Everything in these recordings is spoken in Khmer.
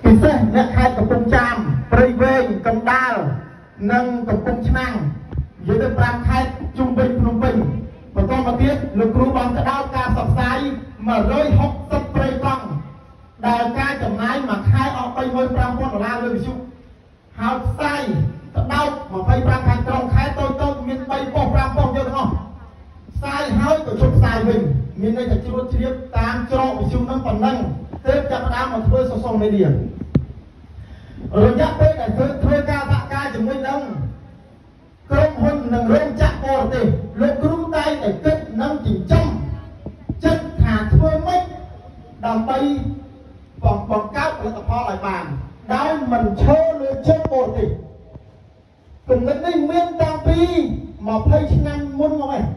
ពិសេសអ្នកខេត្តកំពង់ចាមព្រៃវែងកណ្ដាលនិងកំពង់ឆ្នាំងនិយាយទៅ5ខេត្តជុំវិញភ្នំពេញបន្តមកទៀតលោកគ្រូបានក្តោបការផ្សព្វផ្សាយ160ព្រៃកង់ដែលការចំណាយមួយខែអស់$35,000លើវិទ្យុហើយផ្សាយក្តោប25ខេត្តក្រុងខេត្តតូចៗមាន3ប៉ុស្តិ៍5ប៉ុស្តិ៍យកទាំងអស់ផ្សាយហើយក៏ជប់ផ្សាយវិញមានន័យថាជ្រួតជ្រាបតាមច្រកវិទ្យុនឹងប៉ុណ្ណឹងទើបចាប់ផ្ដើមមកធ្វើ social media រយៈពេលដែលធ្វើការសហការជាមួយនឹងក្រុមហ៊ុននិងរោងចក្របរទេសលោកគ្រូតែតែគិតនឹងចិញ្ចឹមចិត្តថាធ្វើម៉េចដើម្បីបង្កើតផលិតផលឲ្យបានដោយមិនឈរលើជើងបរទេសគំនិតនេះមានតាំងពី20ឆ្នាំមុនមកឯង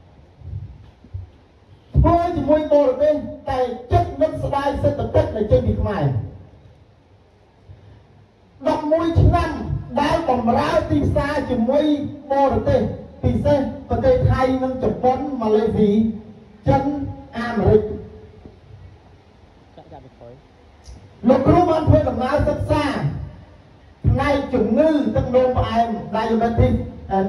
ធ្វើជាមួយបរទេសតែចិត្តនឹកស្ដាយសេដ្ឋកិច្ចដែលចេញពីខ្មែរ11ឆ្នាំដែលបម្រើទីផ្សារជាមួយបរទេសពិសេសប្រទេសថៃនិងជប៉ុនម៉ាឡេស៊ីចិនអាមេរិកលោកគ្រូបានធ្វើដំណើរសិក្សាផ្នែកជំងឺទឹកនោមផ្អែម diabetes and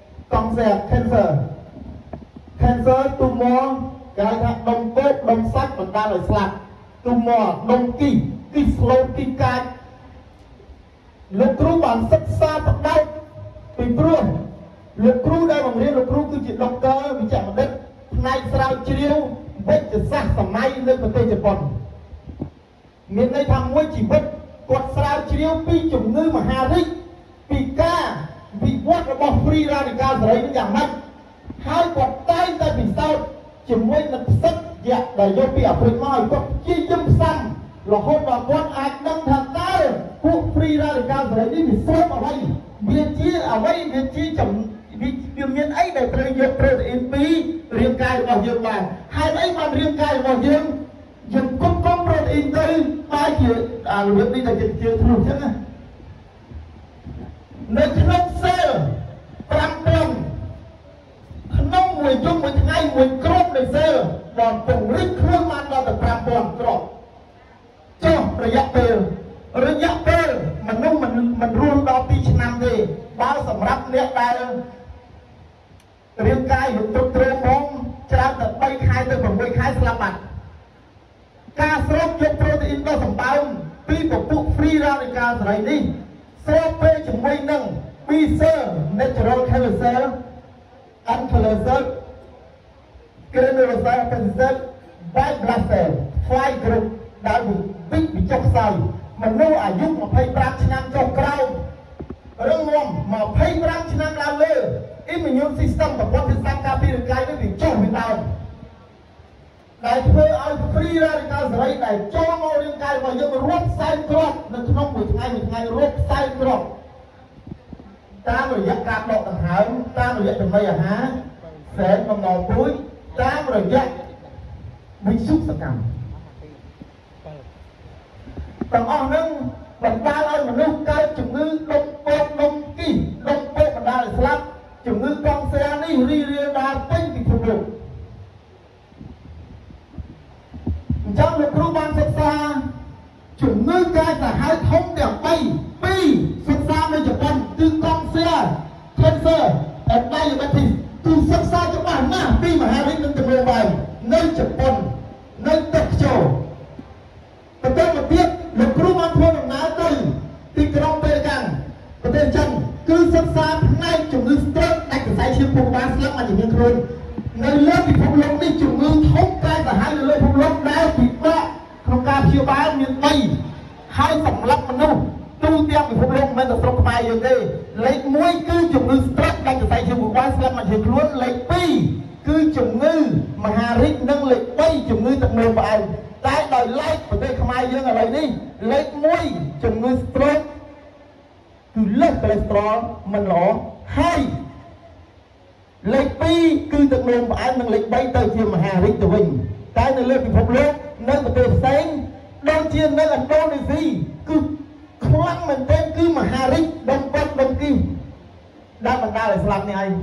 cancer tumor គេហៅថាដុំពោកដុំសាច់បណ្ដាលឲ្យស្លាប់ tumor ដុំគីស្លូតគីកាចលោកគ្រូបានសិក្សាផ្ដោតពីព្រោះលោកគ្រូដែលបង្រៀនលោកគ្រូគឺជាដុកទ័រវិជ្ជបណ្ឌិតផ្នែកស្រាវជ្រាវវិទ្យាសាស្ត្រសម័យនៅប្រទេសជប៉ុនមានន័យថាមួយជីវិតគាត់ស្រាវជ្រាវពីជំងឺមហារីកពីការវិវត្តរបស់ free radical សេរីនឹងយ៉ាងម៉េចហើយគាត់តែងតែពិសោធន៍ជាមួយនឹងផ្សិតយៈដែលយកពីអាហ្វ្រិកមកឲ្យគាត់ព្យាយាមផ្សំរហូតដល់គាត់អាចដឹងថាតើពួក free radical សេរីនេះវាស្រូបអ្វីវាជាអ្វីវាជាវាមានអីដែលត្រូវយក protein ពីរាងកាយរបស់យើងបានហើយអីបានរាងកាយរបស់យើងគ្រប់ protein ទៅបែរជារបៀបនេះដែលជាធ្លុះអញ្ចឹងណានៅក្នុង cell 5ពាន់ក្នុងមួយយប់មួយថ្ងៃមួយគ្រាប់នៃ cell បានពង្រីកខ្លួនបានដល់ទៅ 5,000 គ្រាប់ចុះរយៈពេលមនុស្សមិនរស់ដល់2ឆ្នាំទេបើសម្រាប់អ្នកដែលរាងកាយមិនគ្រប់គ្រងផងច្រើនតែ3ខែទៅ6ខែស្លាប់បាត់ការស្រូបយក protein ដ៏សម្បើមពីពពុះ free radical សេរីនេះស្រូបពេលជាមួយនឹង B cell natural killer cell ankylosis cell granulocyte cell white blood cell 5 group ដែលវិចុះខ្សោយមនុស្សអាយុ25ឆ្នាំចុះក្រោមរឹងមាំ25ឆ្នាំឡើងលើ immune system ប្រព័ន្ធភាពសាស្ត្រការពាររាងកាយនេះវាចុះវាដើមដែលធ្វើឲ្យ free radical សេរីដែលចូលមករាងកាយរបស់យើងរាប់សែនគ្រាប់នៅក្នុងមួយថ្ងៃរាប់សែនគ្រាប់តាមរយៈការដកដង្ហើមតាមរយៈចំណីអាហារសែនបំណងព្រួយតាមរយៈវិសុខសកម្មទាំងអស់ហ្នឹងបណ្ដាលឲ្យមនុស្សកើតជំងឺដុំពោកដុំគីដុំពោកបណ្ដាលឲ្យស្លាប់ជំងឺកង់ស្រានេះរីរាលដាលពេញពិភពលោកអញ្ចឹងលោកគ្រូបានសិក្សាជំងឺកាយសាហាវធំទាំង3ពីសិក្សានៅជប៉ុនគឺកង់ស្រា cancer and diabetes គឺសិក្សាច្បាស់ណាស់ពីមហារីកនិងជំងឺបែបនៅជប៉ុននៅតូក្យូបន្តមកទៀតលោកគ្រូបានធ្វើដំណើរទៅទីក្រុងប៉េកាំងប្រទេសចិនគឺសិក្សាផ្នែកជំងឺ stroke ដាច់សរសៃឈាមពុះបានស្លាប់មកជំងឺខ្លួននៅលើពិភពលោកនេះជំងឺធំតែសាហាវនៅលើពិភពលោកដែលពិបាកក្នុងការព្យាបាលមាន3ហើយសម្រាប់មនុស្សទូទាំងពិភពលោកមិនមែនតែស្រុកខ្មែរយើងទេលេខ1គឺជំងឺ stroke ដាច់សរសៃឈាមពុះបានស្លាប់មកជំងឺខ្លួនលេខ2គឺជំងឺមហារីកនិងលេខ3ជំងឺទឹកនោមផ្អែមតែដោយឡែកប្រទេសខ្មែរយើងឥឡូវនេះលេខ1ជំងឺ stroke គឺលើស cholesterol មិនល្អហើយលេខ2គឺទឹកនោមផ្អែមនិងលេខ3ទៅជាមហារីកទៅវិញតែនៅលើពិភពលោកនៅប្រទេសផ្សេងដូចជានៅឥណ្ឌូនេស៊ីគឺខ្លាំងមែនទែនគឺមហារីកដុំប៉ុតដុំគីដែលបណ្ដាលឲ្យស្លាប់នេះឯង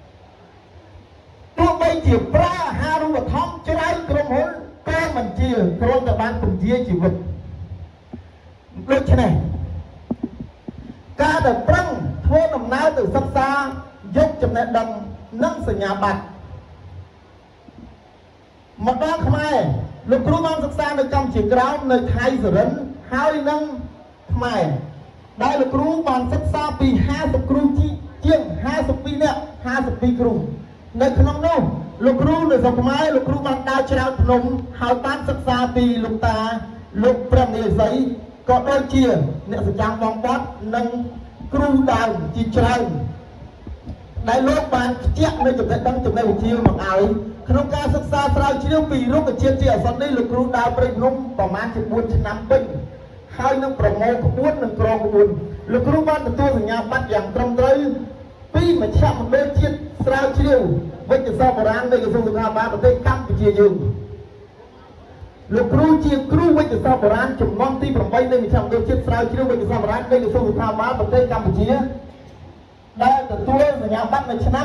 ទោះបីជាប្រើអាហារូបត្ថម្ភច្រើនក្រុមហ៊ុនក៏មិនជាគ្រាន់តែបានពន្យាជីវិតដូចនេះការដែលប្រឹងធ្វើដំណើរទៅសិក្សាយកចំណេះដឹងនិងសញ្ញាបត្រមកដល់ខ្មែរលោកគ្រូបានសិក្សានៅកម្ពុជាក្រោមនៅខេត្តសុរិន្ទហើយនឹងខ្មែរដែលលោកគ្រូបានសិក្សាពី50គ្រូជាង52នាក់52គ្រូនៅក្នុងនោះលោកគ្រូនៅស្រុកខ្មែរលោកគ្រូបានដើរច្រាវភ្នំហើយបានសិក្សាពីលោកតាលោកព្រះនិស័យក៏ដូចជាអ្នកសចាំបងបត់និងគ្រូដើមជាច្រើនដែលលោកបានខ្ជាក់នៅចំណេះដឹងចំណេះវិជ្ជាមកឲ្យក្នុងការសិក្សាស្រាវជ្រាវពីរុក្ខជាតិជាអាសន្ននេះលោកគ្រូដើរព្រៃភ្នំប្រមាណជា4ឆ្នាំពេញហើយនឹងប្រមូលក្បួននិងក្រក្បួនលោកគ្រូបានទទួលសញ្ញាបត្រយ៉ាងត្រឹមត្រូវពីមជ្ឈមណ្ឌលជាតិស្រាវជ្រាវវិទ្យាសាស្ត្របុរាណនៃក្រសួងសុខាភិបាលប្រទេសកម្ពុជាយើងលោកគ្រូជាគ្រូវិទ្យាសាស្ត្របុរាណចំនួនទី8នៃមជ្ឈមណ្ឌលជាតិស្រាវជ្រាវវិទ្យាសាស្ត្របុរាណនៃក្រសួងសុខាភិបាលប្រទេសកម្ពុជាដែលទទួលសញ្ញាបត្រនៅឆ្នាំ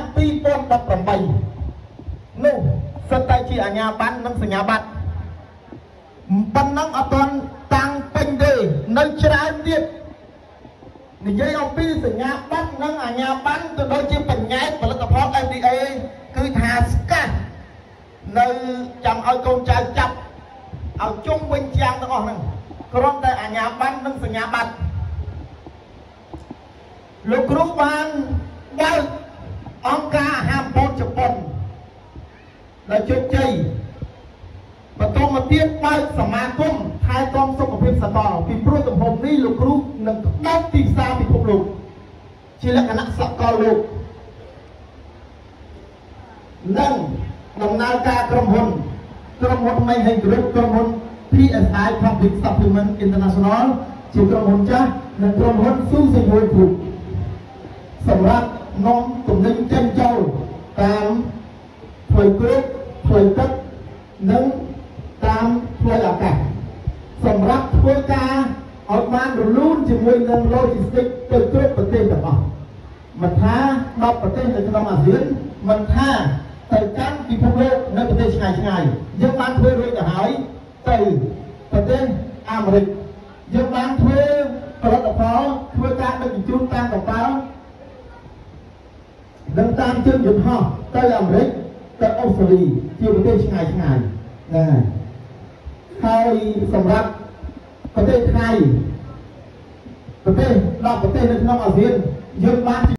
2018នោះសិតតែជាអាជ្ញាប័ណ្ណនិងសញ្ញាបត្រប៉ុណ្ណឹងអត់ទាន់តាំងពេញទេនៅច្រើនទៀតនិយាយអំពីសញ្ញាបត្រនិងអាជ្ញាប័ណ្ណទៅដូចជាបញ្ញត្តិផលិតផល FDA គឺថាស្កាត់នៅចាំឲ្យកូនចៅចាប់ឲ្យជុំវិញយ៉ាងទាំងអស់ហ្នឹងគ្រាន់តែអាជ្ញាប័ណ្ណនិងសញ្ញាបត្រលោកគ្រូបានបើកអង្គការអាហារពោតជប៉ុនដែលជោគជ័យបន្តមកទៀតបើកសមាគមថែទាំសុខភាពសកលពីព្រោះទំហំនេះលោកគ្រូនឹងដឹកទីផ្សារពិភពលោកជាលក្ខណៈសកលលោកនិងដំណើរការក្រុមហ៊ុនមេហេក្រូក្រុមហ៊ុន PSI Public Supplement International ជាក្រុមហ៊ុនចាស់និងក្រុមហ៊ុន Suzuki Group សម្រាប់នាំទំនិញចេញចូលតាមផ្លូវគ្រឿងផ្លូវទឹកនិងតាមផ្លូវអាកាសសម្រាប់ធ្វើការឲ្យបានរលូនជាមួយនឹង logistics ទៅគ្រប់ប្រទេសទាំងអស់មិនថា10ប្រទេសនៅក្នុងអាស៊ានមិនថាទៅកាន់ពិភពលោកនៅប្រទេសឆ្ងាយយើងបានធ្វើរួចទៅហើយទៅប្រទេសអាមេរិកយើងបានធ្វើផលិតផលធ្វើការដឹកជញ្ជូនតាមកប៉ាល់និងតាមជើងយន្តហោះទៅអាមេរិកទៅអូស្ត្រាលីជាប្រទេសឆ្ងាយណាហើយសម្រាប់ប្រទេសថៃប្រទេស10ប្រទេសនៅក្នុងអាស៊ានយើងបាន